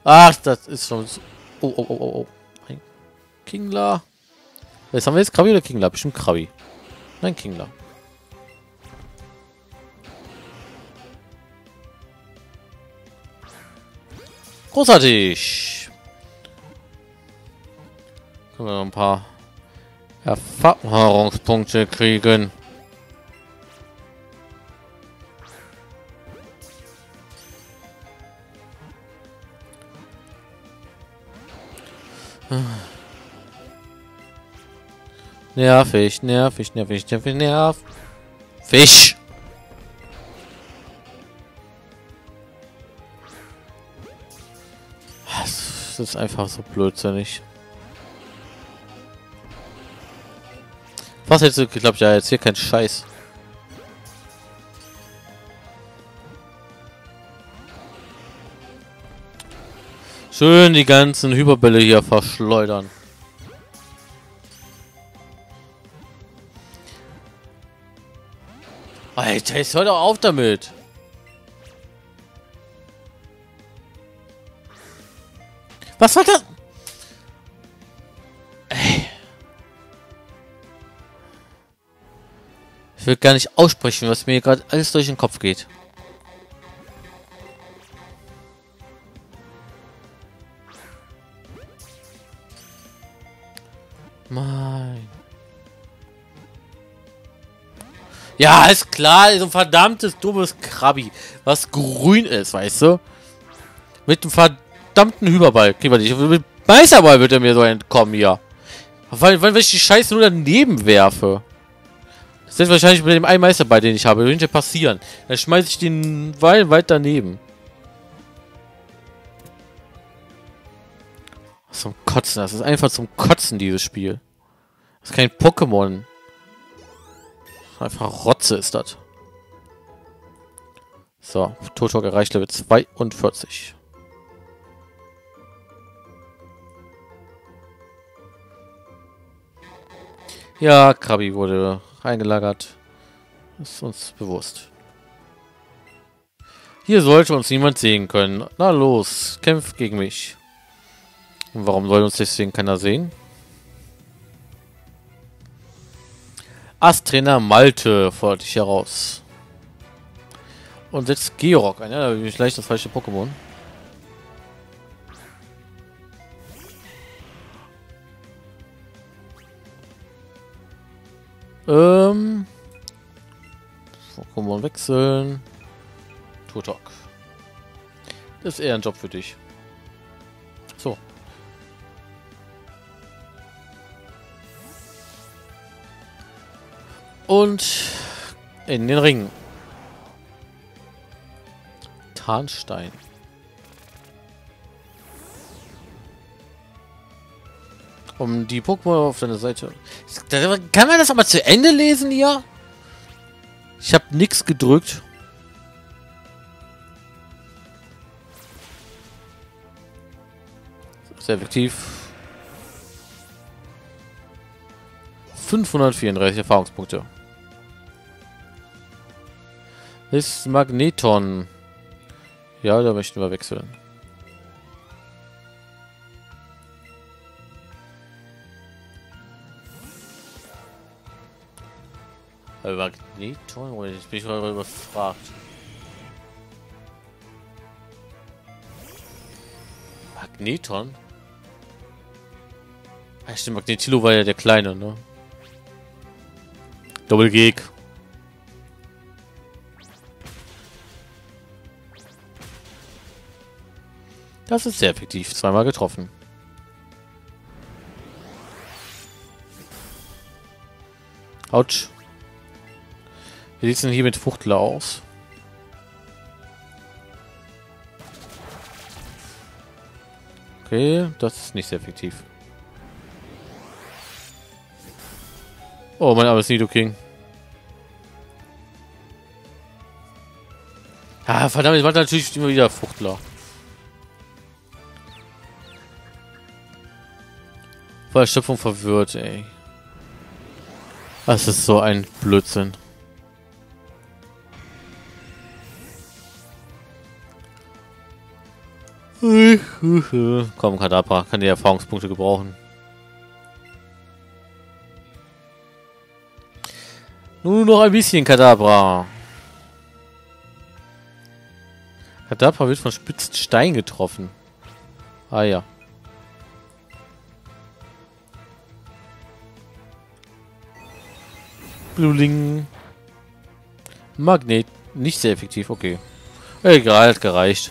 Ach, das ist schon... Oh, oh, oh, oh, oh. Ein Kingler. Was haben wir jetzt? Krabi oder Kingler? Bestimmt Krabi. Nein, Kingler. Großartig. Können wir noch ein paar Erfahrungspunkte kriegen. Nervig, nervig, nervig, nervig, nervig. Fisch! Das ist einfach so blödsinnig. Was hättest du geglaubt? Ja, jetzt hier kein Scheiß. Schön die ganzen Hyperbälle hier verschleudern. Alter, jetzt hör doch auf damit. Was war das? Ey. Ich will gar nicht aussprechen, was mir gerade alles durch den Kopf geht. Mein. Ja, ist klar, so ein verdammtes dummes Krabi, was grün ist, weißt du? Mit dem verdammten Hyperball. Kriegen wir nicht. Mit Meisterball wird er mir so entkommen hier. Weil ich die Scheiße nur daneben werfe. Das wird wahrscheinlich mit dem einen Meisterball, den ich habe, könnte passieren. Dann schmeiße ich den weit daneben. Zum Kotzen, das ist einfach zum Kotzen, dieses Spiel. Das ist kein Pokémon. Einfach Rotze ist das. So, Turtok erreicht Level 42. Ja, Krabi wurde eingelagert. Ist uns bewusst. Hier sollte uns niemand sehen können. Na los, kämpft gegen mich. Und warum soll uns deswegen keiner sehen? Astrainer Malte fordert dich heraus. Und setzt Georg ein. Ja, da bin ich gleich das falsche Pokémon. Pokémon wechseln. Turtok. Das ist eher ein Job für dich. So. Und in den Ring. Tarnstein. Um die Pokémon auf deiner Seite. Kann man das aber zu Ende lesen hier? Ich habe nichts gedrückt. Sehr effektiv. 534 Erfahrungspunkte. Das Magneton. Ja, da möchten wir wechseln. Magneton? Oder ich bin schon überfragt. Magneton? Ja, stimmt, Magnetilo war ja der Kleine, ne? Double Gig. Das ist sehr effektiv. Zweimal getroffen. Autsch. Wie sieht es denn hier mit Fuchtler aus? Okay, das ist nicht sehr effektiv. Oh, mein armes Nidoking. Ah, verdammt, ich wollte natürlich immer wieder Fuchtler. Vor Erschöpfung verwirrt, ey. Das ist so ein Blödsinn. Komm, Kadabra, kann die Erfahrungspunkte gebrauchen. Nur noch ein bisschen Kadabra. Kadabra wird von spitzen Stein getroffen. Ah ja. Bluling. Magnet. Nicht sehr effektiv, okay. Egal, hat gereicht.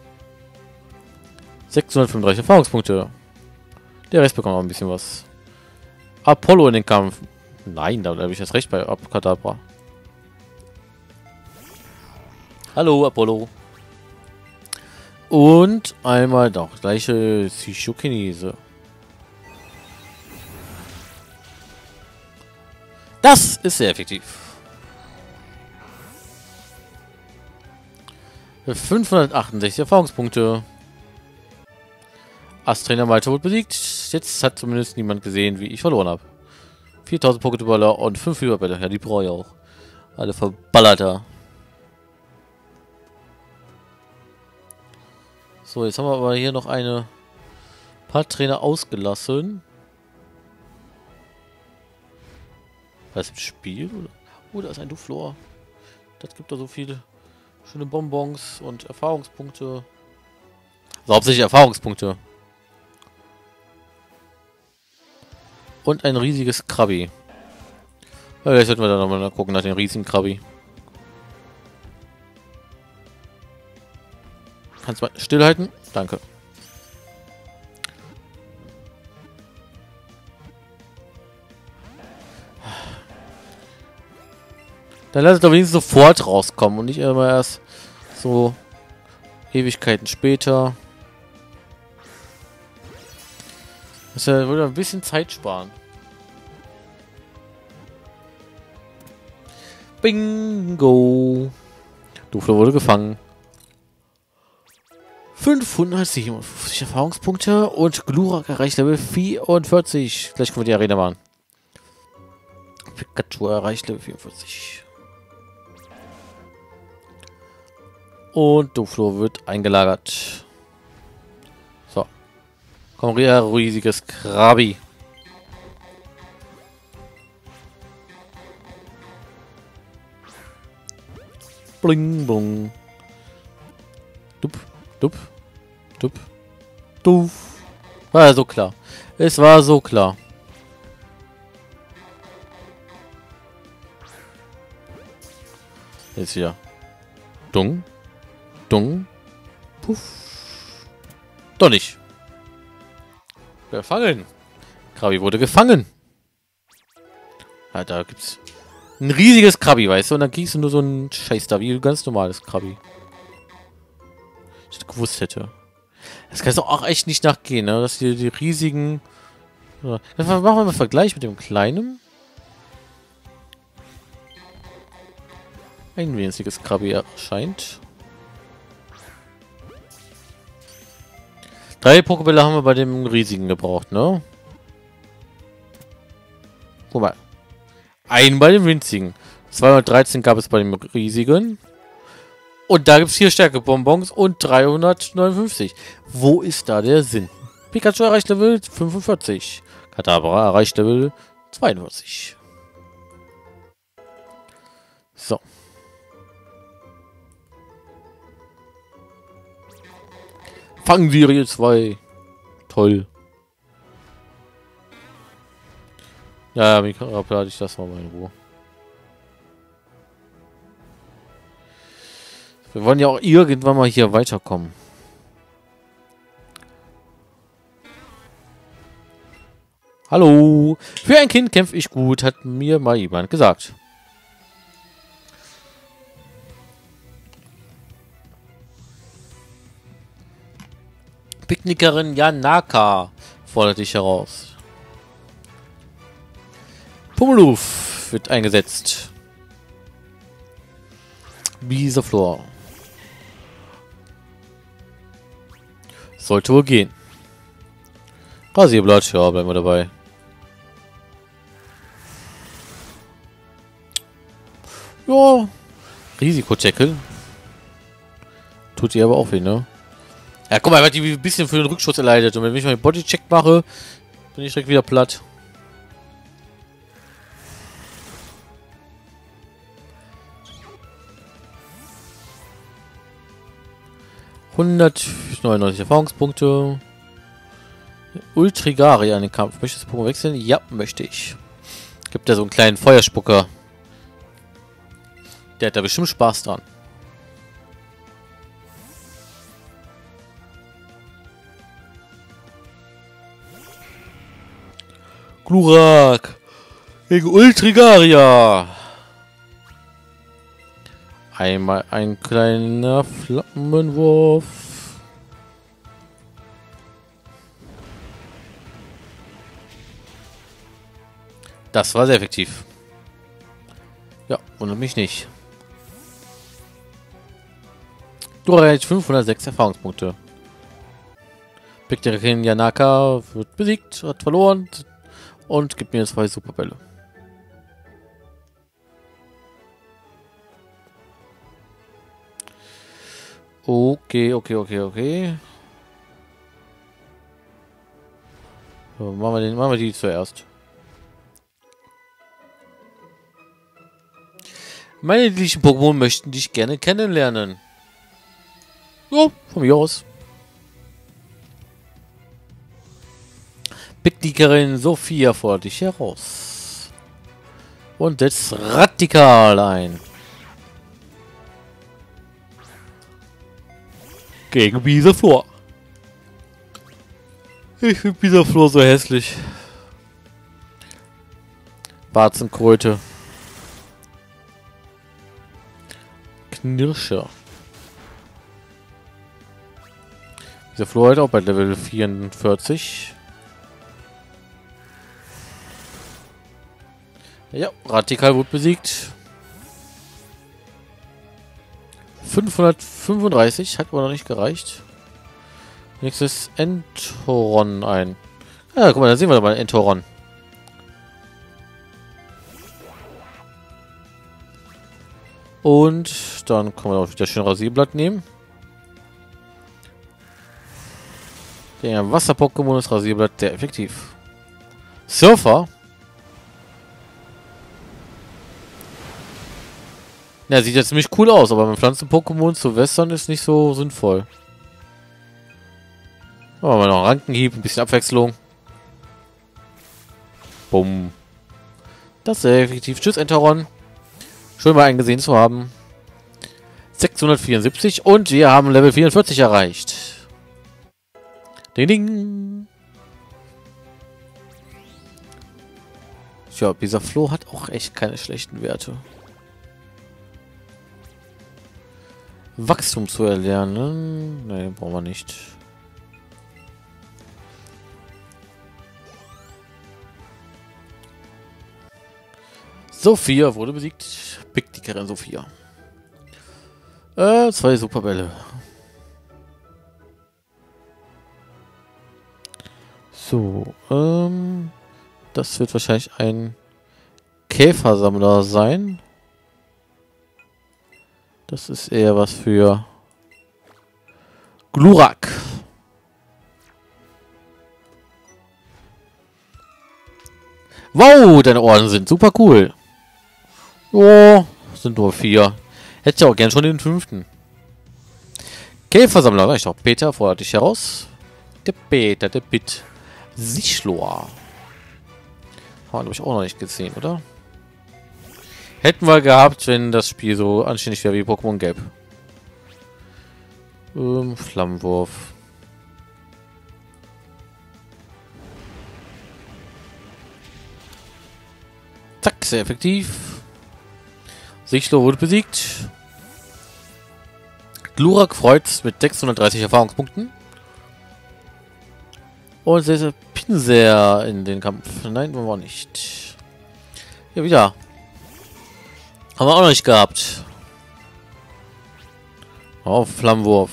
635 Erfahrungspunkte. Der Rest bekommt auch ein bisschen was. Apollo in den Kampf. Nein, da habe ich das recht bei Kadabra. Hallo, Apollo. Und einmal doch gleiche Psychokinese. Das ist sehr effektiv. 568 Erfahrungspunkte. Astrainer Malte wurde besiegt. Jetzt hat zumindest niemand gesehen, wie ich verloren habe. 4000 Pokéballer und 5 Überbälle. Ja, die brauche ich auch. Alle verballert da. So, jetzt haben wir aber hier noch ein paar Trainer ausgelassen. Was im Spiel? Oder? Oh, da ist ein Duflor. Das gibt da so viele schöne Bonbons und Erfahrungspunkte. Also hauptsächlich Erfahrungspunkte. Und ein riesiges Krabi. Ja, vielleicht sollten wir da nochmal gucken nach dem riesigen Krabi. Kannst du mal stillhalten? Danke. Dann lass es doch wenigstens sofort rauskommen und nicht immer erst so Ewigkeiten später. Das würde ein bisschen Zeit sparen. Bingo! Duflo wurde gefangen. 557 Erfahrungspunkte und Glurak erreicht Level 44. Gleich können wir die Arena machen. Pikachu erreicht Level 44. Und Duflo wird eingelagert. So. Komm, riesiges Krabi. Bling, bling. Dup, dup, dup, duf. War ja so klar. Es war so klar. Jetzt wieder. Dung. Dung. Puff. Doch nicht. Gefangen. Krabi wurde gefangen. Ja, da gibt's ein riesiges Krabi, weißt du? Und dann kriegst du nur so ein Scheiß da, wie ein ganz normales Krabi. Ich gewusst hätte. Das kannst du auch echt nicht nachgehen, ne? Dass hier die riesigen... Ja. Dann machen wir mal einen Vergleich mit dem kleinen. Ein winziges Krabi erscheint. 3 Pokébälle haben wir bei dem riesigen gebraucht, ne? Guck mal. Einen bei dem winzigen. 213 gab es bei dem riesigen. Und da gibt es 4 Stärkebonbons und 359. Wo ist da der Sinn? Pikachu erreicht Level 45. Kadabra erreicht Level 42. So. Fangserie 2. Toll. Ja, wie hatte ich das mal in Ruhe. Wir wollen ja auch irgendwann mal hier weiterkommen. Hallo. Für ein Kind kämpfe ich gut, hat mir mal jemand gesagt. Picknickerin Janaka fordert dich heraus. Pummeluff wird eingesetzt. Bisaflor. Sollte wohl gehen. Rasierblatt, ja, bleiben wir dabei. Ja. Risikotackle. Tut ihr aber auch weh, ne? Ja, guck mal, er hat die ein bisschen für den Rückschutz erleidet. Und wenn ich mal den Bodycheck mache, bin ich direkt wieder platt. ...199 Erfahrungspunkte. Ultrigari an den Kampf. Möchtest du Pokémon wechseln? Ja, möchte ich. Gibt ja so einen kleinen Feuerspucker. Der hat da bestimmt Spaß dran. Glurak gegen Ultrigaria. Einmal ein kleiner Flammenwurf. Das war sehr effektiv. Ja, wundert mich nicht. Du erreichst 506 Erfahrungspunkte. Pikterin Yanaka wird besiegt, hat verloren und gibt mir 2 Superbälle. Okay. So, machen wir die zuerst. Meine lieblichen Pokémon möchten dich gerne kennenlernen. Ja, von mir aus. Picknickerin Sophia fordert dich heraus. Und setzt radikal ein. Gegen Bisaflor. Ich finde Bisaflor so hässlich. Warzenkröte. Knirscher. Bisaflor halt auch bei Level 44. Ja, Radikal wurde besiegt. 535, hat aber noch nicht gereicht. Nächstes Entoron ein. Ja, guck mal, da sehen wir doch mal Entoron. Und dann kann man auch wieder schön Rasierblatt nehmen. Der Wasser-Pokémon ist Rasierblatt sehr effektiv. Surfer. Ja, sieht jetzt ziemlich cool aus, aber mit Pflanzen-Pokémon zu wässern ist nicht so sinnvoll. Machen wir noch einen Rankenhieb, ein bisschen Abwechslung. Bumm. Das ist sehr effektiv. Tschüss, Enteron. Schön mal eingesehen zu haben. 674 und wir haben Level 44 erreicht. Ding, ding. Tja, dieser Flo hat auch echt keine schlechten Werte. Wachstum zu erlernen. Ne, brauchen wir nicht. Sophia wurde besiegt. Picknickerin Sophia. 2 Superbälle. So, das wird wahrscheinlich ein Käfersammler sein. Das ist eher was für Glurak. Wow, deine Ohren sind super cool. Oh, sind nur 4. Hätte ich auch gern schon den 5. Käfersammler, ich auch. Peter fordert dich heraus. Der Peter, der Bit. Sichlor. Haben wir, glaube ich, auch noch nicht gesehen, oder? Hätten wir gehabt, wenn das Spiel so anständig wäre wie Pokémon Gelb. Flammenwurf. Zack, sehr effektiv. Sichlor wurde besiegt. Glurak freut mit 630 Erfahrungspunkten. Und sehr Pinsel in den Kampf. Nein, wollen wir nicht. Ja, wieder. Haben wir auch noch nicht gehabt. Auf Flammenwurf.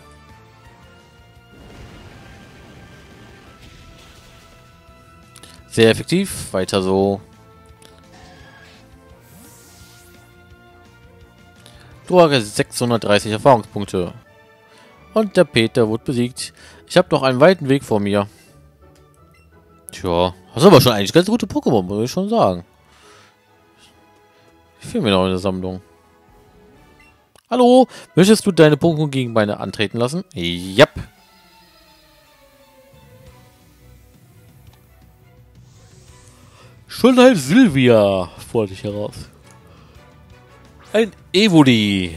Sehr effektiv. Weiter so. Du hast 630 Erfahrungspunkte. Und der Peter wurde besiegt. Ich habe noch einen weiten Weg vor mir. Tja, hast aber schon eigentlich ganz gute Pokémon, muss ich schon sagen. Die fehlen mir noch in der Sammlung. Hallo, möchtest du deine Pokémon gegen meine antreten lassen? Jap. Schönheit Silvia fordert dich heraus. Ein Evoli.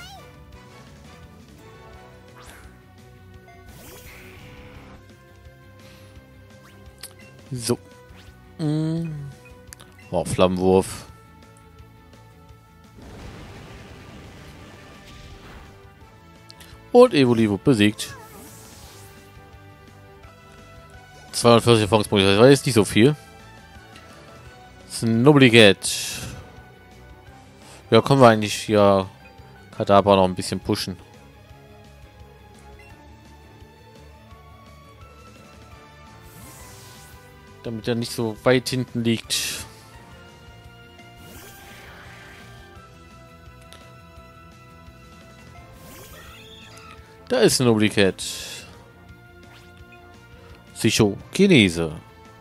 So. Oh, Flammenwurf. Und Evoli wird besiegt. 240 Erfahrungspunkte, das war jetzt nicht so viel. Snobligat. Ja, können wir eigentlich hier Kadabra noch ein bisschen pushen. Damit er nicht so weit hinten liegt. Da ist ein Obligat. Psychokinese.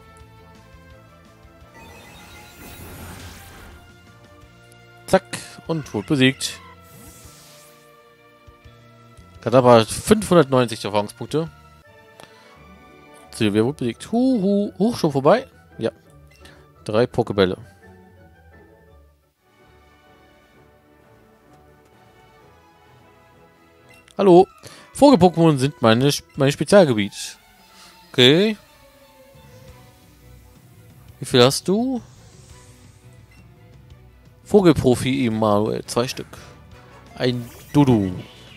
Zack. Und wurde besiegt. Kadabra 590 Erfahrungspunkte. Silvia wurde besiegt. Huch, schon vorbei? Ja. 3 Pokebälle. Hallo. Vogel-Pokémon sind mein Spezialgebiet. Okay. Wie viel hast du? Vogelprofi Emanuel. 2 Stück. Ein Dudu.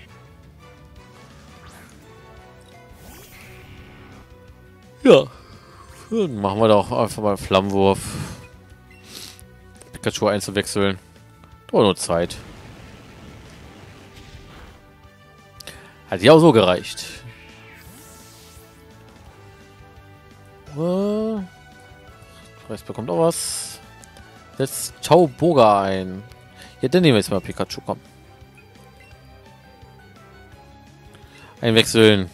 Ja. Dann machen wir doch einfach mal Flammenwurf. Pikachu einzuwechseln. Dauert nur Zeit. Hat ja auch so gereicht. Rest bekommt auch was. Setzt Tauboga ein. Ja, dann nehmen wir jetzt mal Pikachu, komm. Einwechseln.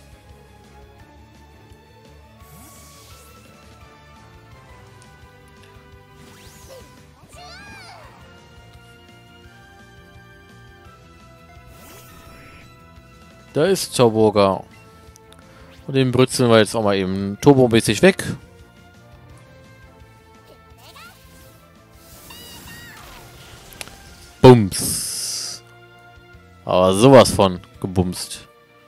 Da ist Tauboga. Und den brützeln wir jetzt auch mal eben turbomäßig weg. Bums. Aber sowas von gebumst.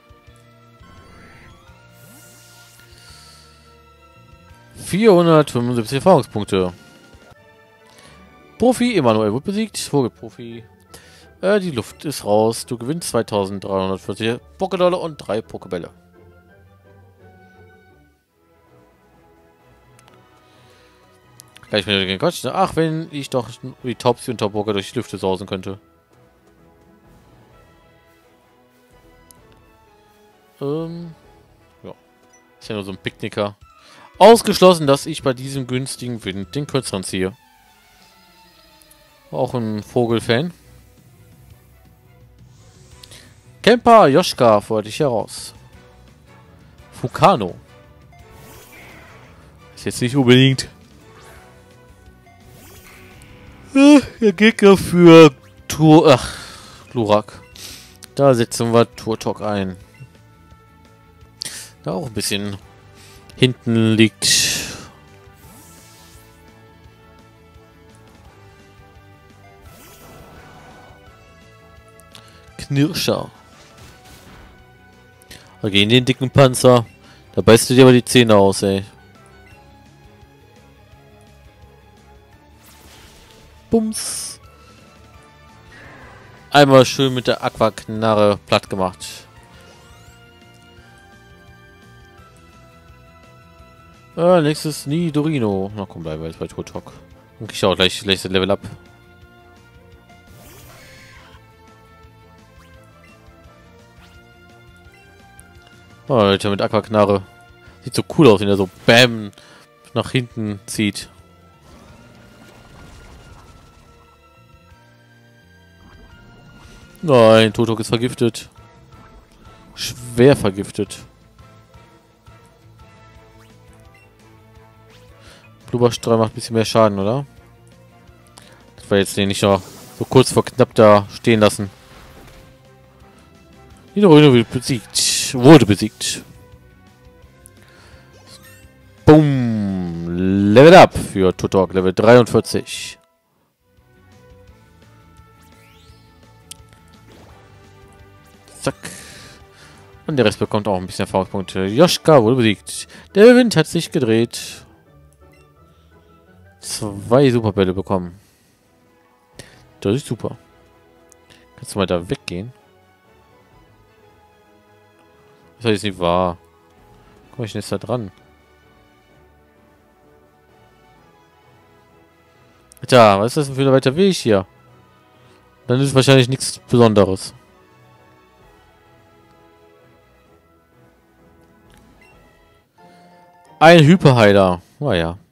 ...475 Erfahrungspunkte. Profi Emanuel wird besiegt. Vogelprofi. Die Luft ist raus. Du gewinnst 2340 Pokédolle und 3 Pokebälle. Gleich wieder gegen Quatsch. Ach, wenn ich doch wie Topsy und Tauboga durch die Lüfte sausen könnte. Ja. Ist ja nur so ein Picknicker. Ausgeschlossen, dass ich bei diesem günstigen Wind den kürzeren ziehe. Auch ein Vogelfan. Kemper Joschka fordert dich heraus. Fukano. Ist jetzt nicht unbedingt der Gegner für Glurak. Da setzen wir Turtok ein. Da auch ein bisschen hinten liegt. Knirscher. Gegen den dicken Panzer. Da beißt du dir aber die Zähne aus, ey. Bums. Einmal schön mit der Aquaknarre platt gemacht. Nächstes Nidorino. Na komm, bleiben wir jetzt bei Turtok. Und krieg ich auch gleich das Level up. Oh, Alter, mit Aquaknarre. Sieht so cool aus, wenn er so BAM nach hinten zieht. Nein, Turtok ist vergiftet. Schwer vergiftet. Blubberstrahl macht ein bisschen mehr Schaden, oder? Das war jetzt den nicht noch so kurz vor knapp da stehen lassen. Nidorino wird besiegt. Wurde besiegt. Boom. Level up für Totok. Level 43. Zack. Und der Rest bekommt auch ein bisschen Erfahrungspunkte. Joschka wurde besiegt. Der Wind hat sich gedreht. 2 Superbälle bekommen. Das ist super. Kannst du mal da weggehen? Das ist jetzt nicht wahr. Komm ich denn jetzt da dran? Alter, was ist das denn für ein weiter Weg hier? Dann ist es wahrscheinlich nichts Besonderes. Ein Hyperheiler. Naja.